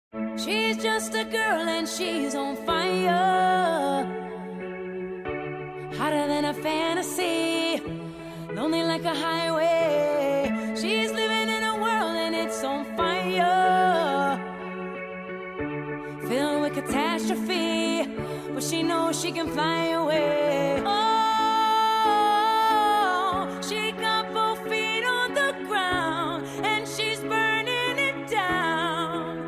She's just a girl and she's on fire, hotter than a fantasy, lonely like a highway. She's living in a world and it's on fire, filled with catastrophe, but she knows she can fly away. Oh, she got both feet on the ground and she's burning it down.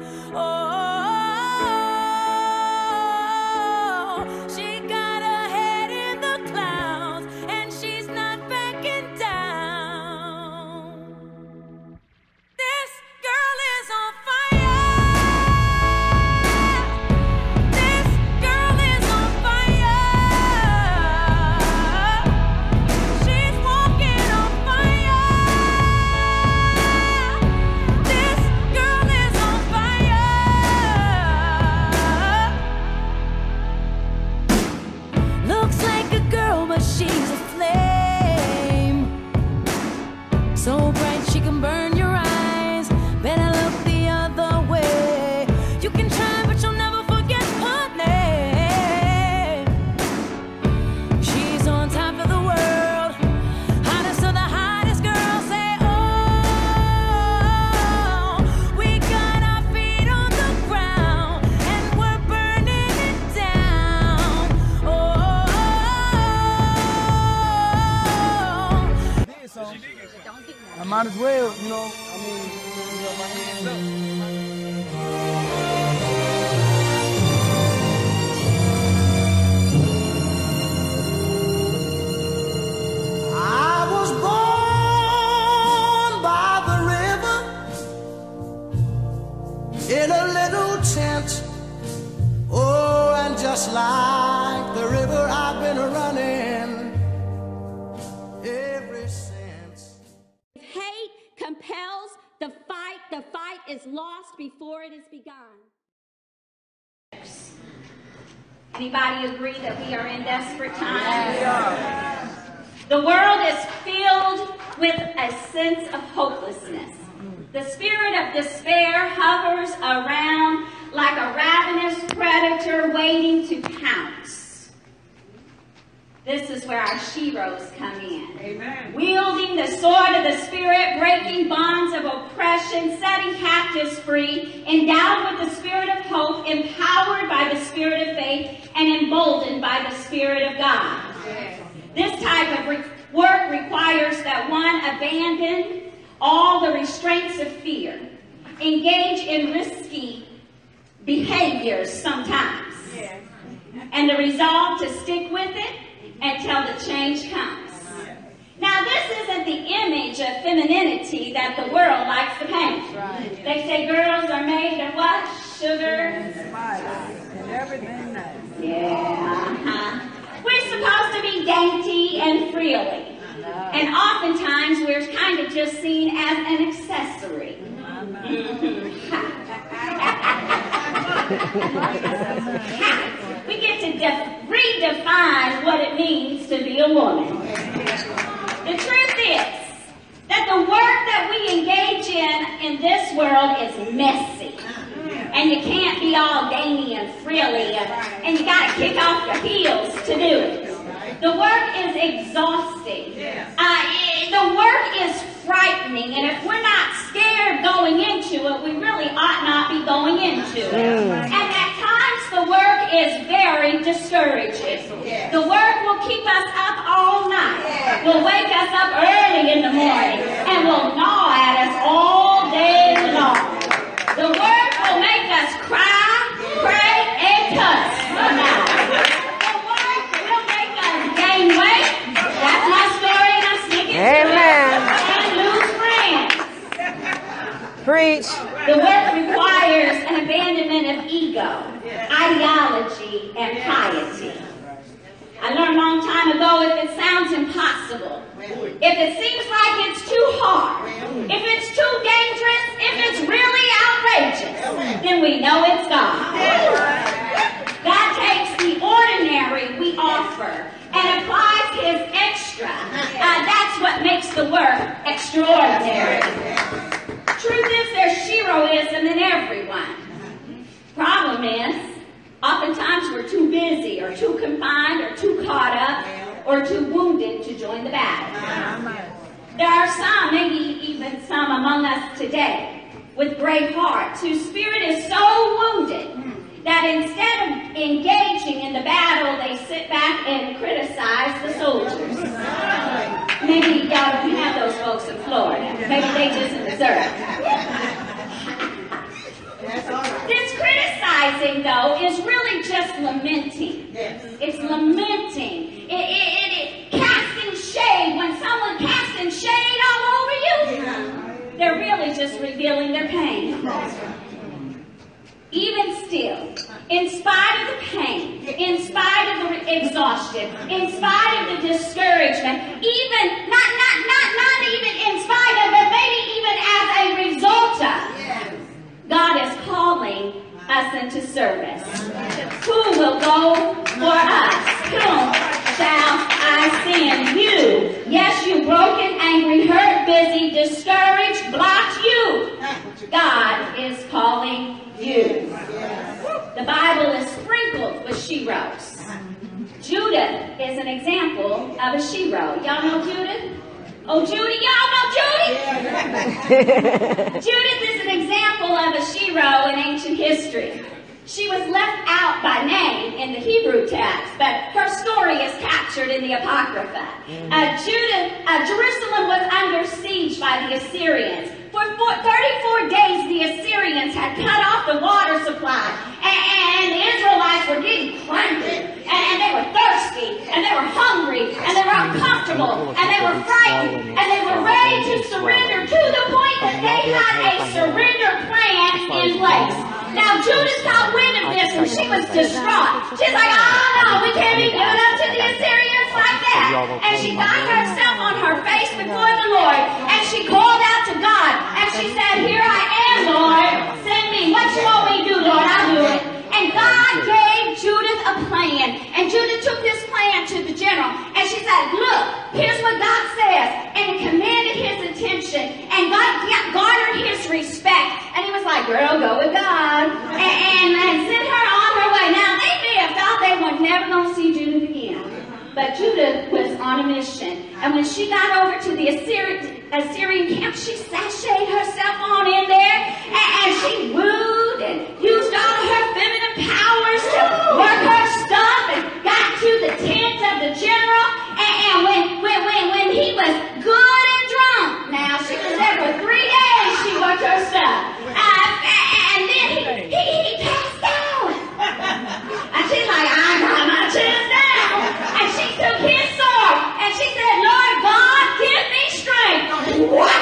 Oh, she got her head in the clouds and she's not backing down. This girl is on fire. This girl is on fire. She's walking on fire. This girl is on fire. Looks like a girl, but she's a flame, so bright she can burn your eyes. Better look the other way. You can try, but you'll never forget her name. She's on top of the world, hottest of the hottest girls. Say, oh, we got our feet on the ground and we're burning it down. Oh, I might as well, you know, I mean, my hands up. I was born by the river in a little tent. Oh, and just like the river, I've been running ever since. Hate compels the fight is lost before it is begun. Anybody agree that we are in desperate times? The world is filled with a sense of hopelessness. The spirit of despair hovers around like a ravenous predator waiting to pounce. This is where our sheroes come in. Amen. Wielding the sword of the Spirit, breaking bonds of oppression, setting captives free, endowed with the spirit of hope, empowered by the spirit of faith, and emboldened by the Spirit of God. Yes. This type of work requires that one abandon all the restraints of fear, engage in risky behaviors sometimes, yes, and the resolve to stick with it until the change comes. Now, this isn't the image of femininity that the world likes to paint. Right. They say girls are made of what? Sugar and spice and everything nice. Yeah. We're supposed to be dainty and frilly. And oftentimes we're kind of just seen as an accessory. We get to redefine what it means to be a woman. The truth is that the work that we engage in this world is messy. And you can't be all dainty and frilly, and you got to kick off your heels to do it. The work is exhausting. The work is frightening, and if we're not scared going into it, we really ought not be going into it. And at times, the work is very discouraging. The work will keep us up all night. Will wake us up early in the morning, and will gnaw at us all day long. The work will make us cry, pray, and cuss. The work will make us gain weight. That's my story, and I'm sticking to it. And lose friends. Preach. The work requires an abandonment of ego, ideology, and piety. I learned a long time ago, if it sounds impossible, if it seems like it's too hard, if it's too dangerous, if it's really outrageous, then we know it's God. God takes the ordinary we offer and applies His extra. That's what makes the work extraordinary. Truth is, there's sheroism in everyone. problem is, oftentimes we're too busy or too confined or too caught up or too wounded to join the battle. There are some, maybe even some among us today, with brave hearts, whose spirit is so wounded that instead of engaging in the battle, they sit back and criticize the soldiers. Maybe y'all don't have those folks in Florida. Maybe they just deserve it. This criticizing, though, is really just lamenting. It's lamenting. It casting shade. When someone casting shade all over you, they're really just revealing their pain. Even still, in spite of the pain, in spite of the exhaustion, in spite of the discouragement, even not even in spite of it, maybe even as a result of, God is calling us into service. Who will go for us? Whom shall I send? You. Yes, you broken, angry, hurt, busy, discouraged, blocked. You. God is calling you. The Bible is sprinkled with sheroes. Judith is an example of a shero. Y'all know Judith? Oh, Judy, y'all know Judy? Judith is an example of a shero in ancient history. She was left out by name in the Hebrew text, but her story is captured in the Apocrypha. Jerusalem was under siege by the Assyrians. For 34 days, the Assyrians had cut off the water supply, and the Israelites were getting cranky, and they were thirsty, and they were hungry, and they were uncomfortable, and they were frightened, and they were ready to surrender to the point that they had a surrender plan in place. Now, Judith got wind of this, and she was distraught. She's like, oh, no, we can't be giving up to the Assyrians like that. And she got herself on her face before the Lord, and she called out to God, and she said, here I am, Lord. Send me. What you want me to do, Lord? I'll do it. And God gave Judith a plan, and Judith took this plan to the general, and she said, look, here's what God says, and it commanded his attention, and God garnered his respect, and he was like, girl, go with God, and sent her on her way. Now, they may have thought they were never going to see Judith again, but Judith was on a mission, and when she got over to the Assyrian camp, she sashayed herself on in there, and she wooed and used all of her feminine powers to work her stuff and got to the tent of the general, and when he was good and drunk, now she was there for 3 days, she worked her stuff, and then he passed out, and she's like, I got my chest down, and she took his sword, and she said, Lord God, give me strength. What?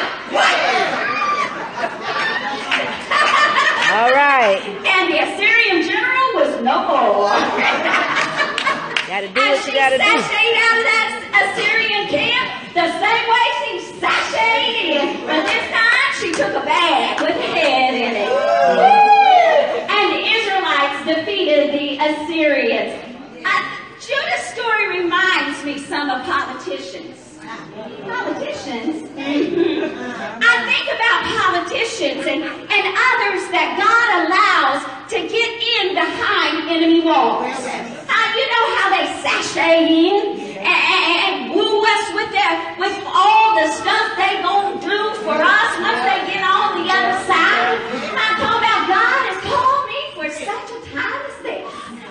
All right. And the Assyrian general was no more. Gotta do what you gotta do. And she sashayed out of that Assyrian camp the same way she sashayed in. But this time she took a bag with a head in it. And the Israelites defeated the Assyrians. Judah's story reminds me some of politicians. Politicians? I think about politicians and others that God allows to get in behind enemy walls. You know how they sashay in and woo us with all the stuff they gonna do for us once they get on the other side. I'm talking about God has called me for such a time as this.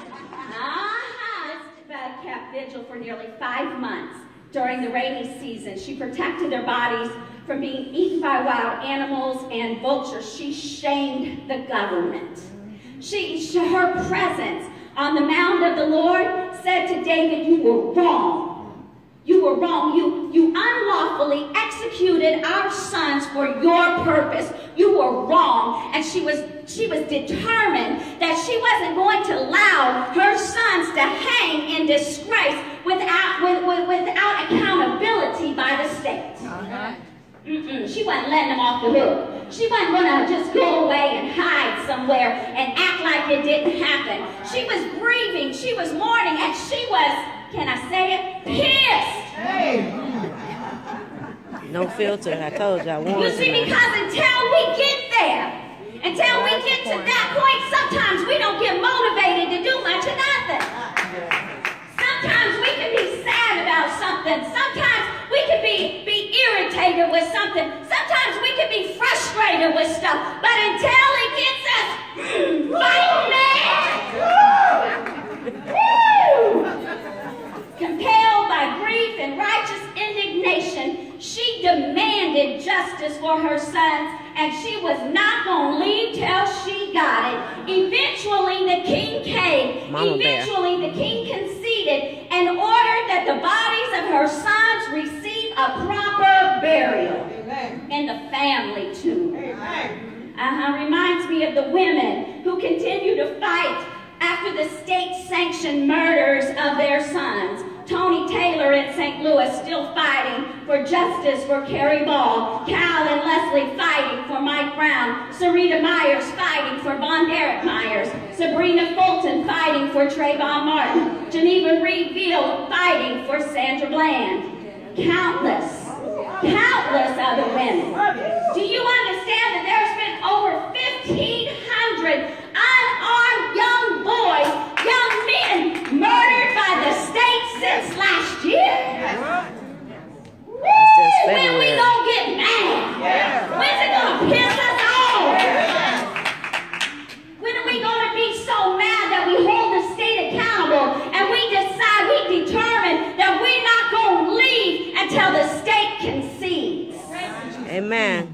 Kept vigil for nearly 5 months. During the rainy season, she protected their bodies from being eaten by wild animals and vultures. She shamed the government. Her presence on the mound of the Lord said to David, you were wrong. You were wrong. You unlawfully executed our sons for your purpose. You were wrong. And she was determined that she wasn't going to allow her sons to hang in disgrace without accountability by the state. She wasn't letting them off the hook. She wasn't going to just go away and hide somewhere and act like it didn't happen. She was grieving. She was mourning. And she was, can I say it, pissed. Hey. No filter. I told you I wanted to. You see, because until we get there, until we get to that point, sometimes we don't give frustrated with stuff, but until he gets us fighting mad, compelled by grief and righteous indignation, she demanded justice for her sons, and she was not going to leave till she got it. Eventually, the king caved. Eventually, the king conceded and ordered that the bodies of her sons receive a proper burial in the family tomb. Reminds me of the women who continue to fight after the state-sanctioned murders of their sons. Tony Taylor in St. Louis still fighting for justice for Carrie Ball. Cal and Leslie fighting for Mike Brown. Sarita Myers fighting for Von Derek Myers. Sabrina Fulton fighting for Trayvon Martin. Geneva Reed Field fighting for Sandra Bland. Countless other women. Do you understand that there's been over 1,500 unarmed young boys, young men, murdered by the state since last year? When we gonna get mad? When's it gonna piss us off? When are we gonna be so mad that we hold the state accountable and we determine that we're not gonna leave until the state concedes? Amen.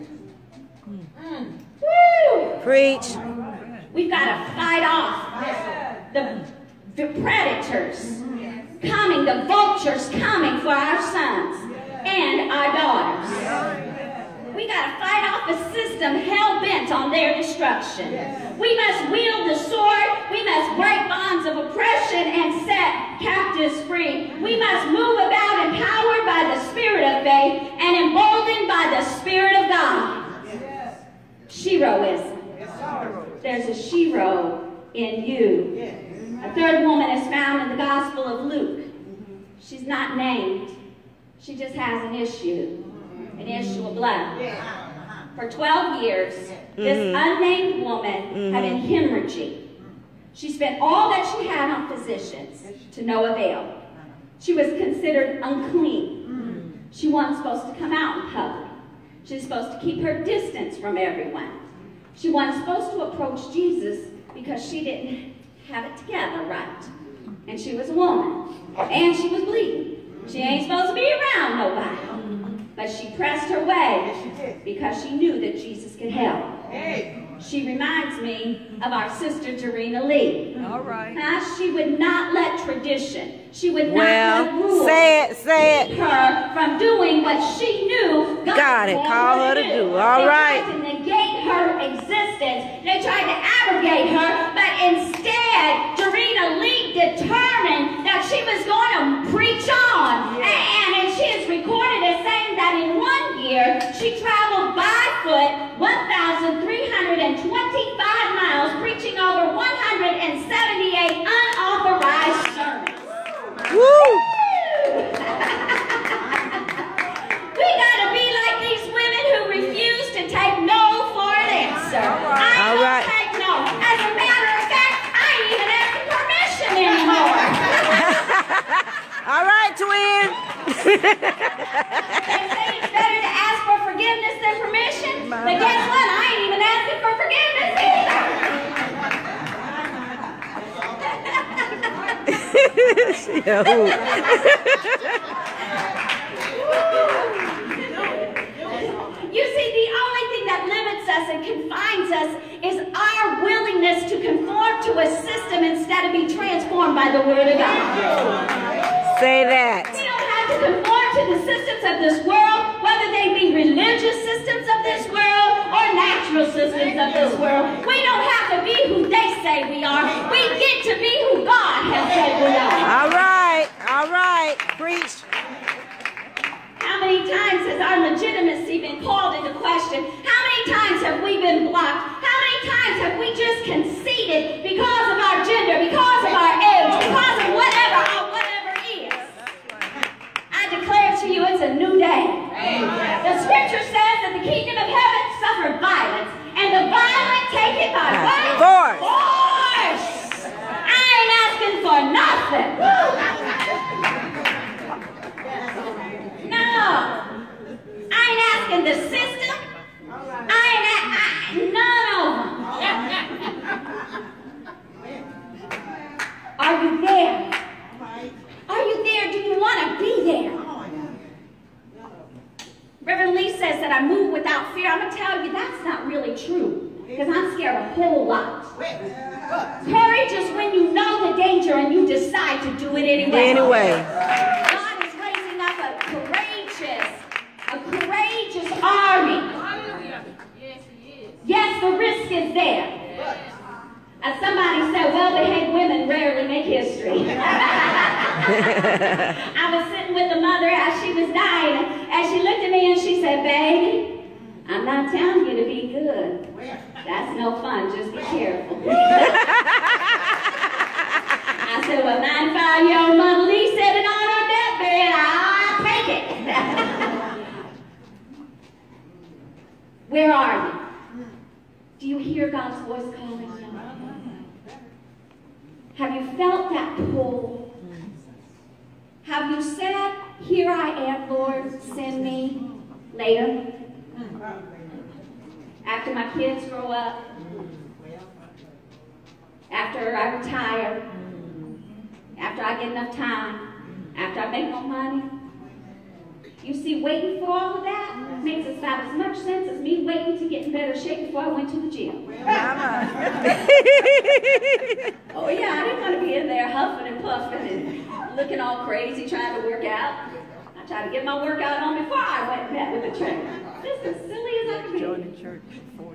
Woo. Preach. We've got to fight off the predators coming, the vultures coming for our sons and our daughters. We got to fight off a system hell-bent on their destruction. We must wield the sword. We must break bonds of oppression and set captives free. We must move about empowered by the spirit of faith and emboldened by the Spirit of God. Sheroism. There's a Shero in you. A third woman is found in the Gospel of Luke. She's not named. She just has an issue of blood. For 12 years, this unnamed woman had been hemorrhaging. She spent all that she had on physicians to no avail. She was considered unclean. She wasn't supposed to come out in public. She was supposed to keep her distance from everyone. She wasn't supposed to approach Jesus because she didn't have it together right. And she was a woman. And she was bleeding. She ain't supposed to be around nobody. But she pressed her way because she knew that Jesus could help. She reminds me of our sister Dorena Lee. All right. She would not let tradition. She would not let rules keep her from doing what she knew God called her to do. All right. They tried to negate her existence. They tried to abrogate her, but instead, Dorena Lee determined that she was going to preach on. And she is recorded as saying that in 1 year, she traveled by foot 1,325 miles, preaching over 178 unauthorized sermons. Woo! We gotta be like these women who refuse to take no for an answer. I don't take no. As a matter of fact, I ain't even asking permission anymore. All right, twin. They say it's better to ask for forgiveness than permission, but guess what? I ain't even asking for forgiveness either. You see, the only thing that limits us and confines us is our willingness to conform to a system instead of be transformed by the Word of God. Say that. We don't have to conform to the systems of this world, whether they be religious systems of this world or natural systems of this world. We don't have to be who they say we are. We get to be who God has said we are. All right. All right. Preach. How many times has our legitimacy been called into question? How many times have we been blocked? How many times have we just conceded because of our gender, because of our age, because of whatever is? I declare to you it's a new day. The scripture says that the kingdom of heaven suffered violence, and the violent take it by what? Force. I ain't asking for nothing. No. I ain't asking the system. I Are you there? Are you there? Do you want to be there? Reverend Lee says that I move without fear. I'm going to tell you that's not really true, because I'm scared a whole lot. Courage is when you know the danger and you decide to do it anyway. God is raising up a courageous army. Yes, the risk is there. As somebody said, well-behaved women rarely make history. I was sitting with the mother as she was dying, and she looked at me and she said, baby, I'm not telling you to be good. That's no fun, just be careful. I said, well, 95-year-old Mother Lee said it on her deathbed, I'll take it. Where are you? Do you hear God's voice calling you? Have you felt that pull? Have you said, here I am, Lord, send me later? After my kids grow up? After I retire? After I get enough time? After I make no money? You see, waiting for all of that makes about as much sense as me waiting to get in better shape before I went to the gym. Oh yeah, I didn't want to be in there huffing and puffing and looking all crazy trying to work out. I tried to get my workout on before I went and met with the trainer. This is as silly as I can be. Join the church before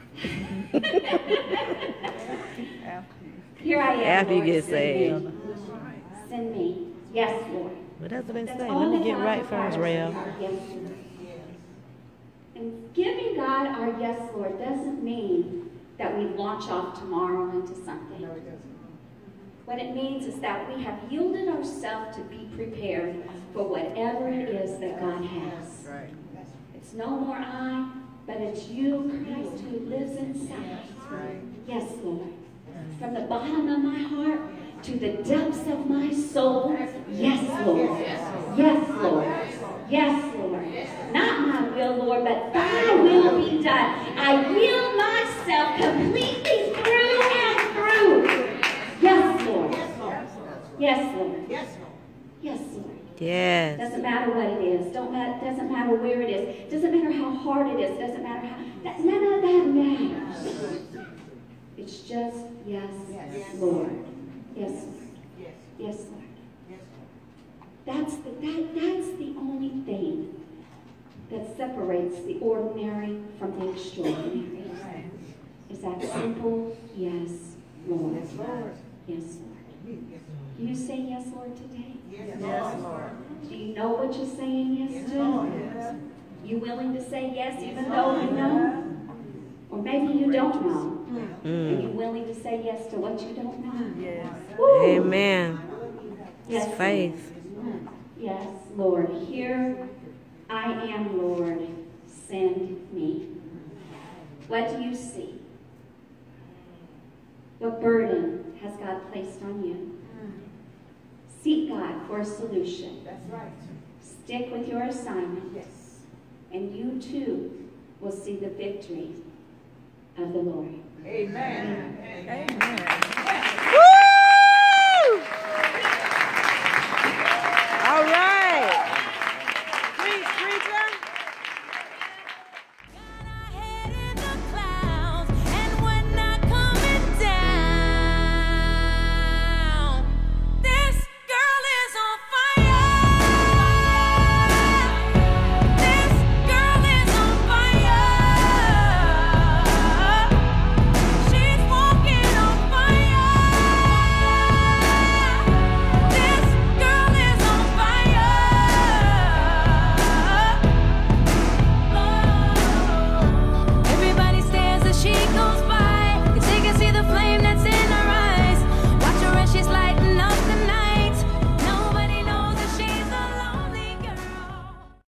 Here I am, After you Lord, get send me. saved. Send me. Yes, Lord. But that's what they That's say. all Let me that get God right first, requires. Rev. Yes, Lord. And giving God our yes, Lord, doesn't mean that we launch off tomorrow into something. What it means is that we have yielded ourselves to be prepared for whatever it is that God has. It's no more I, but it's you, Christ, who lives inside. Yes, Lord. From the bottom of my heart to the depths of my soul, yes, Lord. Yes, Lord. Yes, Lord. Not my will, Lord, but thy will be done. I will myself completely through and through. Yes, Lord. Yes, Lord. Yes, Lord. Yes. Doesn't matter what it is. Doesn't matter where it is. Doesn't matter how hard it is. Doesn't matter how. None of that matters. It's just yes, Lord. Yes, Lord. Yes, Lord. That's the only thing that separates the ordinary from the extraordinary. Is that simple? Yes, Lord. Yes, Lord. Yes, Lord. Do you say yes, Lord, today? Yes, Lord. Do you know what you're saying yes to? You willing to say yes even though you know? Or maybe you don't know. And you're willing to say yes to what you don't know? Yes. Woo. Amen. Yes, It's faith. Yes, Lord. Here I am, Lord. Send me. What do you see? What burden has God placed on you? Seek God for a solution. That's right. Stick with your assignment. Yes. And you too will see the victory of the Lord. Amen. Amen.